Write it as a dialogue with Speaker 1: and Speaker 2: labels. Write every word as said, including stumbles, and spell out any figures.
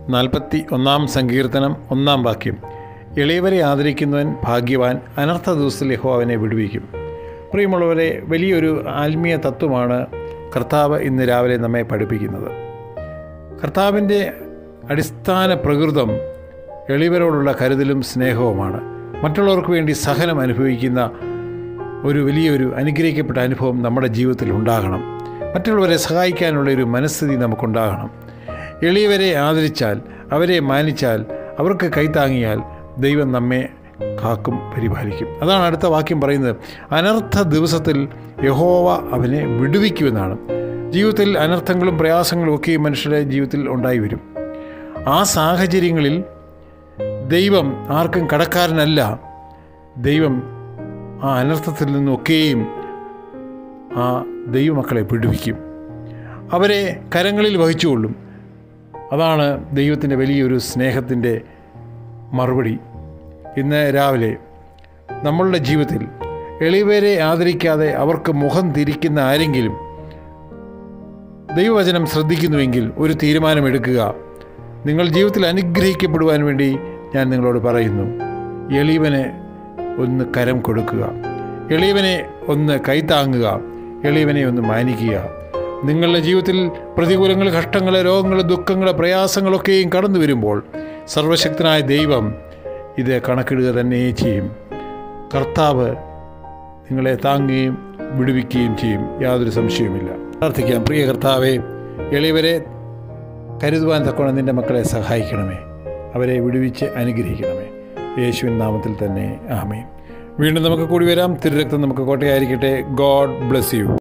Speaker 1: നാൽപ്പത്തി ഒന്നാം സങ്കീർത്തനം ഒന്നാം വാക്യം. എളിയവരെ ആദരിക്കുന്നവൻ ഭാഗ്യവാൻ, അനർത്ഥ ദിവസത്തിൽ യഹോവ അവനെ വിടുവിക്കും. പ്രിയമുള്ളവരെ, വലിയൊരു ആത്മീയ തത്വമാണ് കർത്താവ് ഇന്ന് രാവിലെ നമ്മെ പഠിപ്പിക്കുന്നത്. കർത്താവിൻ്റെ അടിസ്ഥാന പ്രകൃതം എളിയവരോടുള്ള കരുതലും സ്നേഹവുമാണ്. മറ്റുള്ളവർക്ക് വേണ്ടി സഹനം അനുഭവിക്കുന്ന ഒരു വലിയൊരു അനുഗ്രഹിക്കപ്പെട്ട അനുഭവം നമ്മുടെ ജീവിതത്തിൽ ഉണ്ടാകണം. മറ്റുള്ളവരെ സഹായിക്കാനുള്ള ഒരു മനസ്ഥിതി നമുക്കുണ്ടാകണം. എളിയവരെ ആദരിച്ചാൽ, അവരെ മാനിച്ചാൽ, അവർക്ക് കൈത്താങ്ങിയാൽ ദൈവം നമ്മെ കാക്കും, പരിപാലിക്കും. അതാണ് അടുത്ത വാക്യം പറയുന്നത്. അനർത്ഥ ദിവസത്തിൽ യഹോവ അവനെ വിടുവിക്കുമെന്നാണ്. ജീവിതത്തിൽ അനർത്ഥങ്ങളും പ്രയാസങ്ങളും ഒക്കെ മനുഷ്യരുടെ ജീവിതത്തിൽ ഉണ്ടായി വരും. ആ സാഹചര്യങ്ങളിൽ ദൈവം ആർക്കും കടക്കാരനല്ല. ദൈവം ആ അനർത്ഥത്തിൽ നിന്നൊക്കെയും ആ ദൈവമക്കളെ വിടുവിക്കും, അവരെ കരങ്ങളിൽ വഹിച്ചുകൊള്ളും. അതാണ് ദൈവത്തിൻ്റെ വലിയൊരു സ്നേഹത്തിൻ്റെ മറുപടി. ഇന്ന് രാവിലെ നമ്മളുടെ ജീവിതത്തിൽ എളിയവരെ ആദരിക്കാതെ അവർക്ക് മുഖം തിരിക്കുന്ന ആരെങ്കിലും ദൈവവചനം ശ്രദ്ധിക്കുന്നുവെങ്കിൽ ഒരു തീരുമാനമെടുക്കുക. നിങ്ങൾ ജീവിതത്തിൽ അനുഗ്രഹിക്കപ്പെടുവാൻ വേണ്ടി ഞാൻ നിങ്ങളോട് പറയുന്നു. എളിയവനെ ഒന്ന് കരം കൊടുക്കുക, എളിയവനെ ഒന്ന് കൈത്താങ്ങുക, എളിയവനെ ഒന്ന് മാനിക്കുക. നിങ്ങളുടെ ജീവിതത്തിൽ പ്രതികൂലങ്ങൾ, കഷ്ടങ്ങൾ, രോഗങ്ങൾ, ദുഃഖങ്ങൾ, പ്രയാസങ്ങളൊക്കെയും കടന്നു വരുമ്പോൾ സർവശക്തനായ ദൈവം ഇത് കണക്കിടുക തന്നെ ചെയ്യും. കർത്താവ് നിങ്ങളെ താങ്ങുകയും വിടുവിക്കുകയും ചെയ്യും, യാതൊരു സംശയവുമില്ല. പ്രാർത്ഥിക്കാം. പ്രിയ കർത്താവേ, എളിയവരെ കരുതുവാൻ തക്കവണ്ണം നിൻ്റെ മക്കളെ സഹായിക്കണമേ, അവരെ വിടുവിച്ച് അനുഗ്രഹിക്കണമേ. യേശുവിൻ നാമത്തിൽ തന്നെ ആമേൻ. വീണ്ടും നമുക്ക് കൂടി വരാം. തിരുരക്തം നമുക്ക് കോട്ടയായിരിക്കട്ടെ. God bless you.